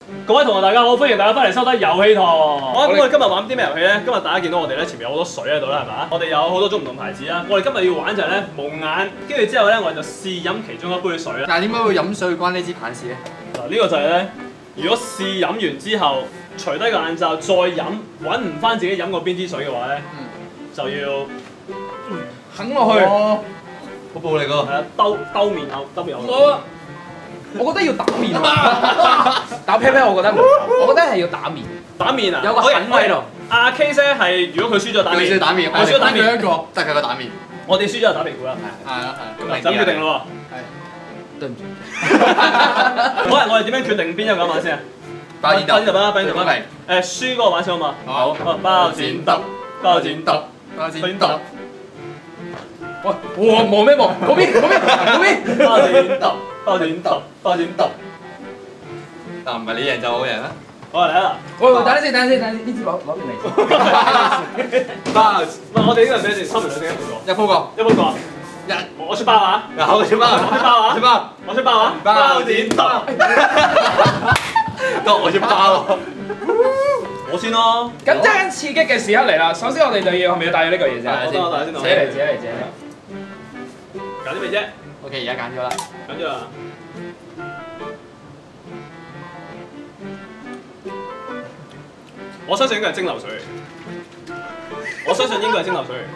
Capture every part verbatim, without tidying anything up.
各位同學大家好，歡迎大家翻嚟收睇遊戲堂。好，咁我哋今日玩啲咩遊戲咧？今日大家見到我哋咧前面有好多水喺度啦，係嘛？我哋有好多種唔同牌子啦。我哋今日要玩就係咧蒙眼，跟住之後咧我哋就試飲其中一杯水啦。 但係點解會飲水關呢支棒事咧？ 嗱，呢個就係咧，如果試飲完之後，除低個眼罩再飲，揾唔翻自己飲過邊支水嘅話咧，嗯、就要啃落去。 好暴力㗎！ 係啊，兜兜面口，兜面口。 我我覺得要打面打啤啤我覺得唔，我覺得係要打面。 打面啊！ 有個狠喺度。 阿 Case 咧係如果佢輸咗打面， 佢輸打面， 我輸咗打面一個， 得佢個打面。 我哋輸咗就打皮股啦。 係啊係啊， 咁就決定咯喎。 係。對唔住。 好啊！我哋點樣決定邊一個玩先啊？ 包剪揼， 包剪揼啦，包剪揼啦。 嚟。 誒，輸嗰個玩先好嘛？ 好。 包剪揼，包剪揼， 包剪揼。 喂，哇望咩望？嗰邊嗰邊嗰邊。 包剪揼，包剪揼，包剪揼。 嗱，唔係你贏就我贏啦。 好啊，嚟啦！ 喂喂，等陣先，等陣先，等陣先，呢支攞攞邊嚟先？ 包，唔係我哋呢個係咩先？抽完兩隻一鋪過。 一鋪過， 一鋪過。 一， 我出包啊！ 嗱，我出包， 我出包啊！ 出包， 我出包啊！ 包剪揼。得我出包喎。 我先咯。 咁真係刺激嘅時刻嚟啦！首先我哋就要係咪要帶咗呢個嘢先？ 我等我帶先。 自己嚟，自己嚟，自己嚟。 揀啲咩啫 OK，而家揀咗啦。 揀咗啦。我相信應該係蒸餾水嚟。我相信應該係蒸餾水嚟。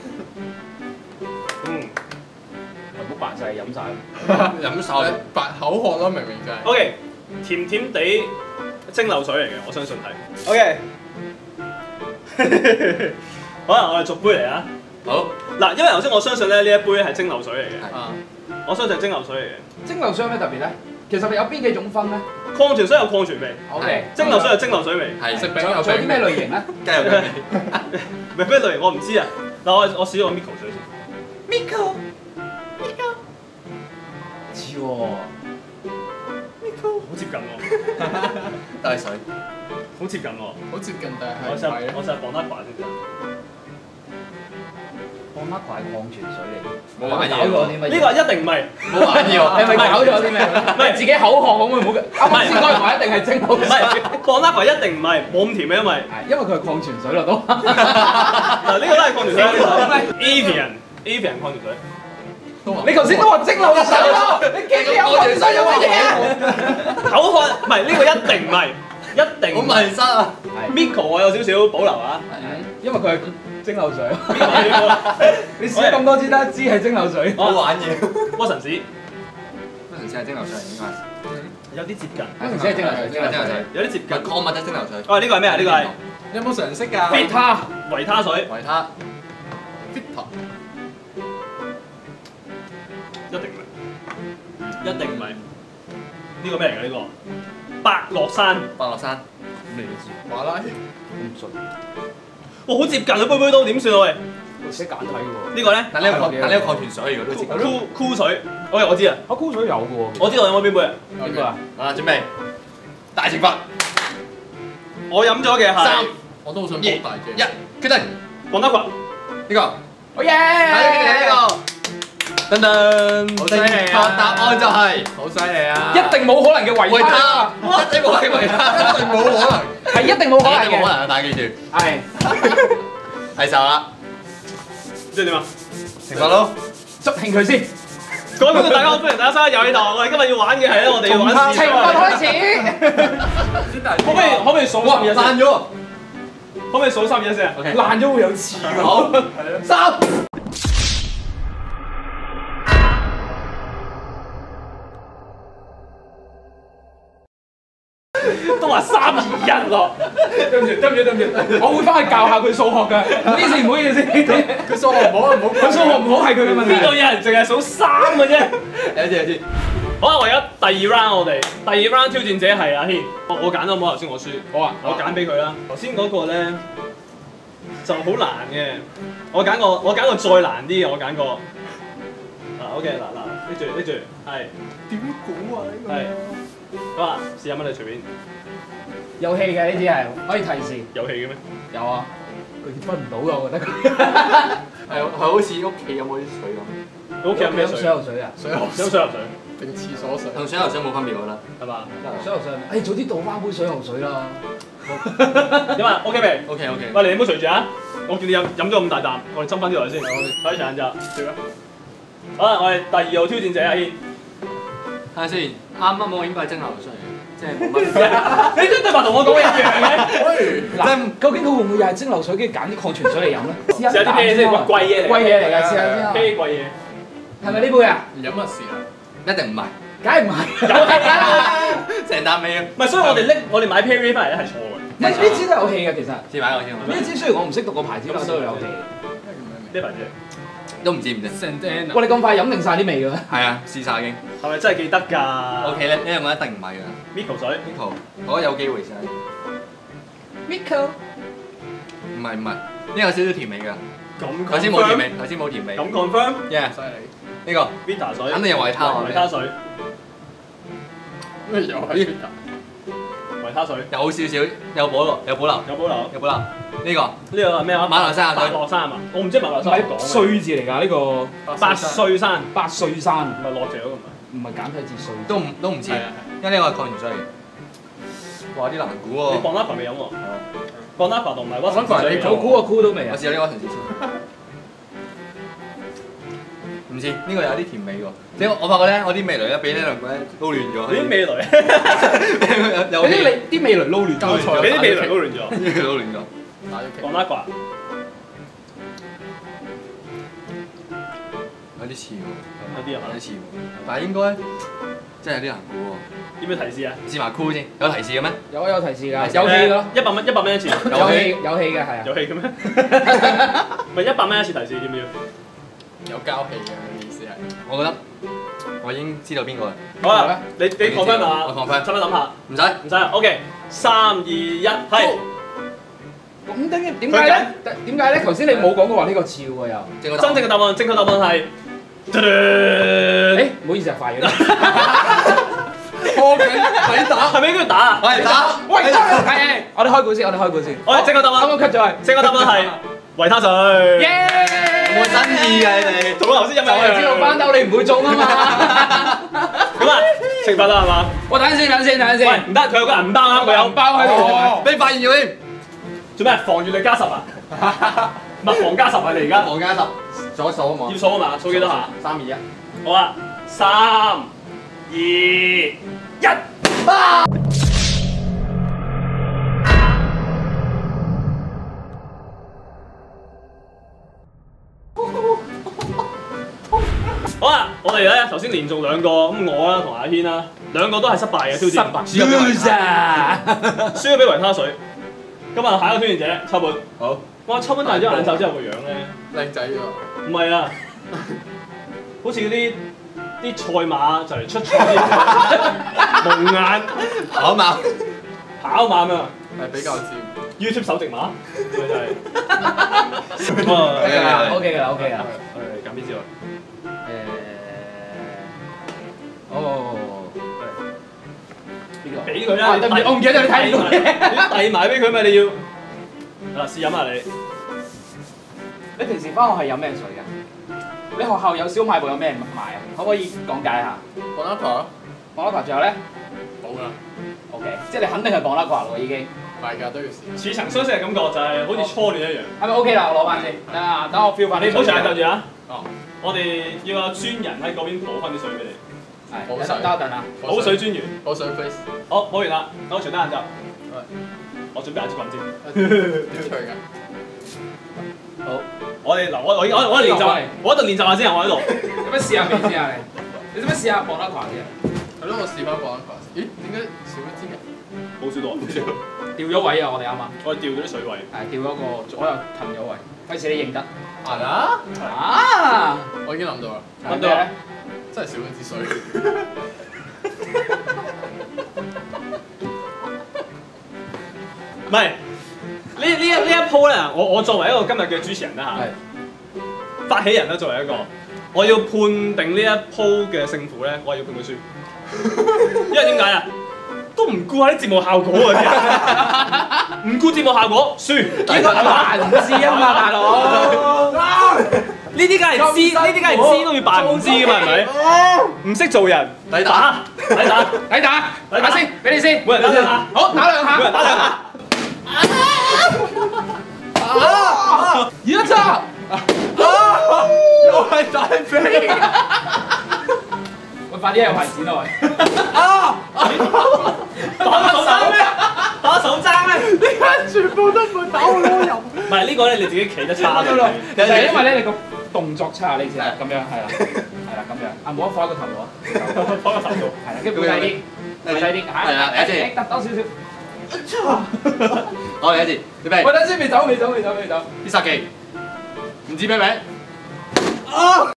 嗯。 唔好扮晒飲晒。 飲晒，白口渴咯，明明就係。 O K， 甜甜地蒸餾水嚟嘅，我相信係。O K。好啦，我哋逐杯嚟啊。 好。 嗱，因為頭先我相信咧呢一杯係蒸餾水嚟嘅。 啊。 我相信係蒸餾水嚟嘅。 蒸餾水有咩特別咧？其實有邊幾種分咧？ 礦泉水有礦泉味。 OK。 蒸餾水有蒸餾水味。 係。食餅仲有有餅啲咩類型咧？ 雞有雞味。 唔係咩類型我唔知啊。嗱，我我試個 Miko 水先。Miko。Miko。 似喎。 Miko。好接近喎。 都係水。 好接近喎。 好接近，但係我試下係我試下磅得快先。 放乜塊礦泉水嚟？ 冇玩嘢搞咗啲乜嘢？ 呢個一定唔係。 冇玩嘢喎。 係咪搞咗啲咩？唔係自己口渴可唔可以唔好嘅？啱啱先講完話一定係蒸餾唔係水。 磅得快一定唔係，冇咁甜嘅，因為係因為佢係礦泉水咯都。 嗱呢個都係礦泉水，呢個 Avian Avian 礦泉水。 你頭先都話蒸餾水咯，你記住有礦泉水有乜嘢？ 口渴唔係呢個一定唔係，一定。 好迷失啊！ Miko 我有少少保留啊。 因為佢係蒸餾水。你試咗咁多支得一支係蒸餾水。 好玩嘢。 屈臣氏嗰陣時係蒸餾水應該係。 有啲接近。 嗰陣時係蒸餾水，蒸餾水。 有啲接近。 礦物質蒸餾水。 哦，呢個係咩啊？呢個係有冇常識㗎？ 維他維他水。 維他。Vita。 一定唔係，一定唔係。呢個咩嚟㗎？呢個百樂山。 百樂山。 咁你都知。 馬拉。 咁順。 哇，好接近啊！杯杯都點算啊？喂， 識簡體喎。 呢個咧？ 但呢個但呢個礦泉水如果都知。 酷酷水。OK，我知啊。 啊，酷水有嘅喎。 我知道飲咗邊杯啊？ 邊個啊？ 啊，準備。大懲罰。 我飲咗嘅係。 三。我都好想好大嘅。一，決定。 黃德群。 呢個。 好嘢！ 係決定呢個。噔噔， 好犀利啊！ 正確答案就係好犀利啊！ 一定冇可能嘅維他， 一定冇可能，一定冇可能， 係一定冇可能一定冇可嘅。 能啊！大家記住， 係係時候啦， 即係點啊？ 懲罰咯， 執興佢先。 各位觀眾大家好，歡迎大家收睇遊戲堂。我哋今日要玩嘅係咧，我哋要玩懲罰開始。 可唔可以可唔可以數三二一爛咗， 可唔可以數三二一先啊？ 爛咗會有刺㗎。 好，三。 都話三二一咯， 對唔住，對唔住，對唔住，我會翻去教下佢數學㗎。唔好意思，唔好意思， 佢數學唔好啊，唔好。 佢數學唔好係佢嘅問題。 邊度有人淨係數三嘅啫？ 有啲有啲。 好啦，為咗第二 round 我哋第二 round 挑戰者係阿軒，我我揀咗冇頭先我輸， 好啊， 我揀俾佢啦。頭先嗰個咧就好難嘅，我揀個我揀個再難啲嘅，我揀個嗱 OK 嗱嗱拎住拎住係點估啊呢個？ 係好啊，試飲乜你隨便。 有氣嘅呢啲係可以提示。 有氣嘅咩？ 有啊，佢分唔到㗎，我覺得佢。 係係好似屋企有冇啲水咁。 你屋企有咩水？ 水喉水啊？ 水喉有水入水。 定廁所水？ 同水喉水冇分別，我覺得係嘛？ 水喉水，誒早啲倒翻杯水喉水啦。 點啊 ？OK 未 ？OK OK。 喂，你唔好隨住啊！我見你飲飲咗咁大啖，我哋斟翻啲落去先。快啲上就接啦。好啦，我哋第二號挑戰者阿軒。 睇下先，啱啱我應該係蒸喉水，即係冇乜。 你都對白同我講嘅一樣嘅。 嗱，究竟佢會唔會又係蒸餾水，跟住揀啲礦泉水嚟飲咧？試試下啲咩先？貴嘢嚟。 貴嘢嚟㗎，試下先啊。 啤貴嘢。 係咪呢杯啊？ 唔飲就試啦。 一定唔係， 梗係唔係？ 有氣啊！ 成啖味啊！ 唔係，所以我哋拎我哋買 Perrier 翻嚟咧係錯嘅。 唔係呢支都有氣嘅，其實。 試買個先。 呢支雖然我唔識讀個牌子，但都有氣。 呢牌子都唔知唔知。 Santana。 哇！你咁快飲定晒啲味嘅咩？ 係啊，試晒已經。 係咪真係記得㗎 OK 咧，因為我一定唔係㗎。 ？Miko 水 Miko，我覺得有機會試。 Miko。 唔係唔係，呢個有少少甜味㗎。 咁頭先冇甜味，頭先冇甜味。 咁 confirm？ Yeah， 犀利。 呢個 Vita 水肯定有維他啊！ 維他水， 咩又係 Vita？ 維他水有少少有保留，有保留， 有保留。 有保留。呢個呢個係咩啊？ 馬來西亞水白落山係嘛？我唔知馬來唔西亞講係歲字嚟㗎呢個。 八歲山， 八歲山， 唔係落咗㗎嘛？ 唔係簡體字歲。 都唔都唔似， 係啊因為呢個係礦泉水嚟嘅。哇！啲難估你喎。 磅拉巴未飲喎？磅拉巴同埋屈臣氏水我估個估到未啊？ 我試下呢個屈臣氏先。唔似，呢個有啲甜味喎。即係我發覺咧，我啲味蕾咧俾呢兩個咧撈亂咗。 你啲味蕾， 有俾啲你啲味蕾撈亂交錯俾啲味蕾撈亂咗。 撈亂咗。 打咗旗。 磅拉巴有啲似喎， 有啲係嘛有啲似喎，但係應該真係有啲難估喎。 要唔要提示啊？ 試埋 cool 先，有提示嘅咩？ 有有提示㗎，有氣㗎咯。 一百蚊一百蚊一次， 有氣有氣嘅係啊。 有氣嘅咩？咪一百蚊一次提示，要唔要？ 有交氣嘅意思係。 我覺得我已經知道邊個啦。 好啦，你你 confirm 下， 我 confirm 使唔使諗下？ 唔使， 唔使啊 ，OK，三二一，係。 咁點解點解咧？點解咧？頭先你冇講過話呢個似喎又。 正真正嘅答案，正確答案係。 誒，唔好意思啊，快咗。 拖緊，抵打， 係咪應該打啊？ 係打， 喂，係，我哋開估先，我哋開估先。 我哋正確答案， 啱啱 cut 咗佢。 正確答案係維他水。 耶！ 冇新意嘅你哋， 同我頭先飲就係知道翻兜你唔會中啊嘛。 咁啊，懲罰啦係嘛？ 我等陣先，等陣先，等陣喂， 先。 唔得，佢有個銀包啊，佢有銀包喺度。 俾發現咗添。 做咩？防禦力加十啊？物防加十啊！你而家房加十，數一數啊嘛。 要數啊嘛？數幾多下？ 三二一。 好啊，三二一。好啊！我哋咧頭先連續兩個，咁我啦同阿軒啦，兩個都係失敗嘅挑戰。 失敗。Loser。輸輸咗俾維他水。今日下一個挑戰者秋本。 好。 哇！秋本戴咗眼罩之後個樣咧， 靚仔喎。 唔係啊，好似嗰啲啲賽馬就嚟出賽啲蒙眼跑馬。 跑馬啊！ 係比較尖。 YouTube 手直馬，佢真係。 OK 㗎啦，OK 㗎啦，OK 㗎啦。 誒，揀邊支啊？ 誒，哦，邊個？ 俾佢啦！ 對唔住，我唔記得咗你睇唔到嘅。 你遞埋俾佢咪你要？嗱，試飲下你。 你平時翻學係飲咩水㗎？你學校有小賣部有咩賣啊？可唔可以講解下？ 磅拉巴。 磅拉巴仲有咧冇㗎。 ？OK，即係你肯定係磅拉巴咯已經。 唔係㗎，都要試。 似曾相識嘅感覺就係好似初戀一樣。 係咪 OK 啦？我攞翻先。等下，等我 feel 翻。 你唔好成日對住啊！ 哦。 我哋要有專人喺嗰邊補翻啲水俾你。 係。 補水。 等一等啊。 補水專員。 補水 please。 好，補完啦，等我除低眼罩。我準備眼接棍先。 點除㗎？ 好，我哋嗱，我我我我練習，我喺度練習下先啊！我喺度。 有乜試下未先啊你？你做乜試下磅拉巴先啊？ 係咯，我試翻磅拉巴。咦？點解少咗支嘅？ 好少到，好少。 掉咗位啊！我哋啱啱。 我哋調咗啲水位。 係掉咗個左右騰咗位，費事你認得。 係啦。 啊！ 我已經諗到啦。 諗到咧？ 真係少咗支水。 唔係，呢呢一呢一鋪咧，我我作為一個今日嘅主持人啦嚇，發起人啦作為一個，我要判定呢一鋪嘅勝負咧，我係要判佢輸，因為點解啊？都唔顧下啲節目效果啊！唔顧節目效果，輸。 呢個難知啊嘛，大佬。 呢啲梗係知，呢啲梗係知都要扮唔知噶嘛，係咪？唔識做人， 抵打， 抵打， 抵打，打先，俾你先。 每人打兩下， 好，打兩下。 每人打兩下。 啊！一隻。啊！ 又係大飛。 喂，快啲有牌子啦喂！ 啊！ 打手爭咩？打手爭咩？ 點解全部都唔會打我攞油？ 唔係呢個咧，你自己企得差咗。 就係因為咧，你個動作差，你先咁樣係啦，係啦咁樣。啊，冇得放喺個頭度啊！ 放個頭度。 係啦，跟住背低啲，背低啲，係啦，一隻，得多少少。 好，嚟一次，預備。 喂，等先，未走，未走，未走，未走。 必殺技，唔知咩名？啊！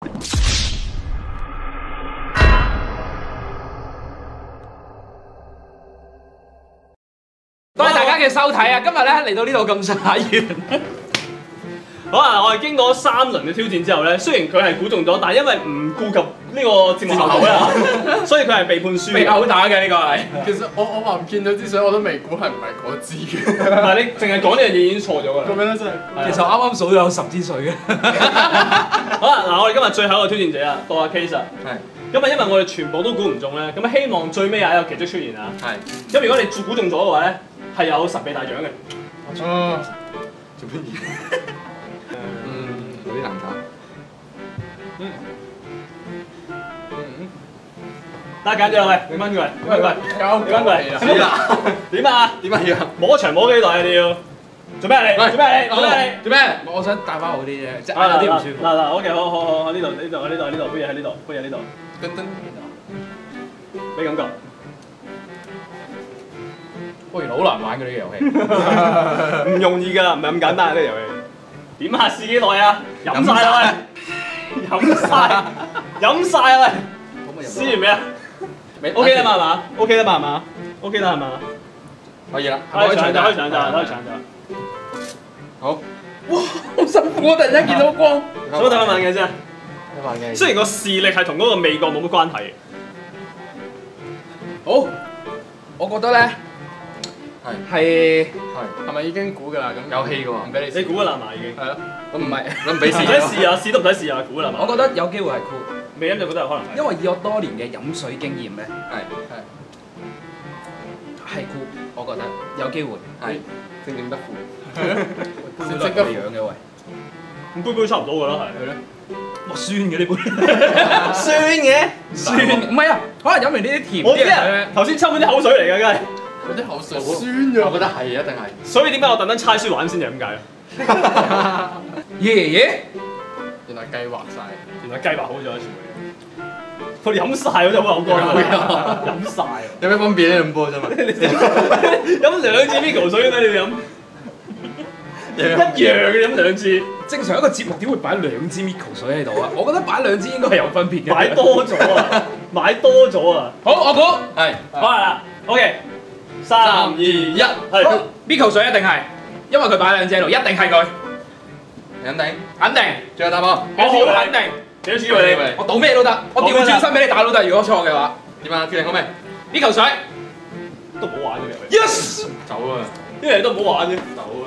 多謝大家嘅收睇啊！今日咧嚟到呢度咁上下完。 好啊！我哋經過三輪嘅挑戰之後咧，雖然佢係估中咗，但係因為唔顧及呢個節目效果啦，所以佢係被判輸。 被毆打嘅呢個係。 其實我我話唔見咗支水，我都未估係唔係嗰支嘅。 唔係你淨係講呢樣嘢已經錯咗㗎啦。 咁樣咧真係。 其實我啱啱數咗有十支水嘅。 好啦，嗱，我哋今日最後一個挑戰者啊，到阿 Case 啊。係。咁啊，因為我哋全部都估唔中咧，咁希望最尾有一個奇蹟出現啊。係。咁如果你估中咗嘅話咧，係有神秘大獎嘅。 哦。 做乜嘢？嗯，有啲難搞。 嗯。嗯。得緊咗喂，你掹佢嚟，喂喂，你掹佢嚟。 死啦！ 點啊？ 點啊要？ 摸長摸幾耐啊你要？做咩啊你？做咩啊你？做咩啊你？ 做咩？ 我想帶翻好啲啫，即係啊有啲唔舒服。 嗱嗱，OK，好好好，呢度呢度呢度呢度，不如喺呢度，不如喺呢度。 噔噔。 咩感覺？ 哇，原來好難玩嘅呢個遊戲。 唔容易㗎，唔係咁簡單呢個遊戲。點下試幾耐啊？飲晒啦喂！飲晒，飲晒啊喂！試完未啊 ？OK 啦嘛係嘛 ？OK 啦嘛係嘛 ？OK 啦係嘛？ 可以啦， 可以搶就可以搶就可以搶就。 好。 哇，好辛苦啊！突然間見到光。 使乜睇翻眼鏡先？ 睇眼鏡。 雖然個視力係同嗰個味覺冇乜關係。 好，我覺得咧係係係係咪已經估㗎啦？咁有戲㗎喎， 唔俾你試。 你估㗎啦嘛已經。 係咯。 咁唔係， 咁唔俾唔使試。 試啊，試都唔使試啊，估㗎啦嘛。 我覺得有機會係酷， 未飲就覺得有可能係。 因為以我多年嘅飲水經驗咧， 係係酷，我覺得有機會。 係正正得負。 杯杯都係咁樣嘅喂， 咁杯杯差唔多㗎啦係。 係咧。 哇酸嘅呢杯， 酸嘅。 酸嘅，唔係啊，可能飲完呢啲甜我知啊啲嘅水咧，， 頭先抽嗰啲口水嚟㗎，梗係。 嗰啲口水酸咗。 我覺得係一定係。 所以點解我特登猜書玩先就係咁解啊？ 爺爺。 原來計劃晒。 原來計劃好咗全部嘢。佢哋飲曬嗰隻好口乾啊！飲曬啊！ 有咩分別咧？咁波啫嘛。 飲兩支 Miko 水咩？你哋飲一樣嘅飲兩支， 正常一個節目點會擺兩支 Miko 水喺度啊？我覺得擺兩支應該係有分別嘅。 買多咗啊！買多咗啊！ 好，我估係。 好啦，OK，三二一，係 Miko 水一定係，因為佢擺兩支喺度，一定係佢， 肯定。 肯定。 最後答案。 我好肯定， 幾多錢俾你？ 我賭咩都得，我調轉身俾你打都得。如果錯嘅話點啊？決定好未？ ，Miko 水都唔好玩嘅遊戲。 ，yes。 走啊！ 呢樣嘢都唔好玩嘅。 走啊！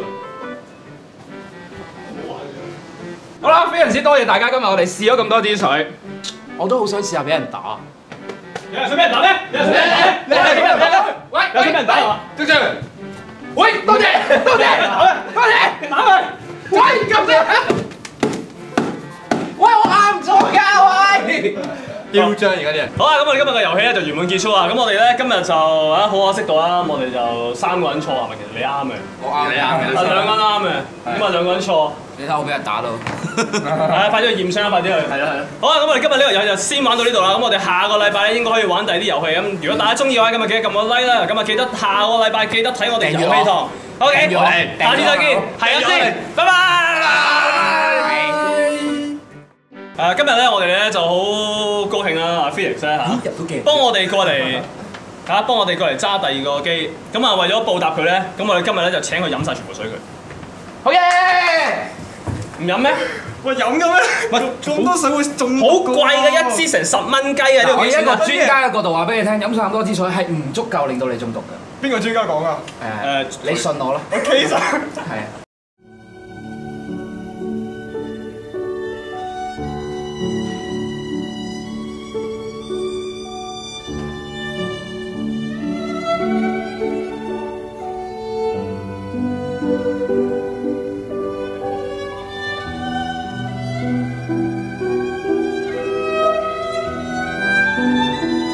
好啦，非常之多謝大家，今日我哋試咗咁多支水，我都好想試下俾人打。 有人想俾人打咩？有人想俾人打咩？你係俾人打咩？ 喂， 有想俾人打係嘛？ 張張。 喂，多謝，多謝， 打咩？ 多謝， 打佢！ 喂，咁先。喂，我啱咗㗎，喂。 囂張而家啲人。 好啊，咁我哋今日嘅遊戲咧就圓滿結束啦。咁我哋咧今日就啊好可惜到啦，我哋就三個人錯係咪？其實你啱嘅， 我啱，你啱啊兩個人啱嘅，咁啊兩個人錯。 你睇我俾人打到。 係，快啲去驗傷啦！快啲去。係啊係啊。好啊，咁我哋今日呢個遊戲就先玩到呢度啦。咁我哋下個禮拜咧應該可以玩第二啲遊戲。咁如果大家中意嘅話，咁啊記得撳個 like 啦。咁啊記得下個禮拜記得睇我哋遊戲堂。OK，下次再見，係咁先，拜拜。誒，今日咧我哋咧就好高興啦，阿 Felix 咧嚇，幫我哋過嚟嚇，幫我哋過嚟揸第二個機。咁啊為咗報答佢咧，咁我哋今日咧就請佢飲晒全部水佢。 好嘢！ 唔飲咩？喂，飲嘅咩？喂， 咁多水會中好貴嘅，一支成十蚊雞啊！呢個我以一個幾錢啊？ 專家嘅角度話俾你聽，飲晒咁多支水係唔足夠令到你中毒嘅。 邊個專家講啊？ 誒，你信我啦。 我 K 晒。 係啊。 拜。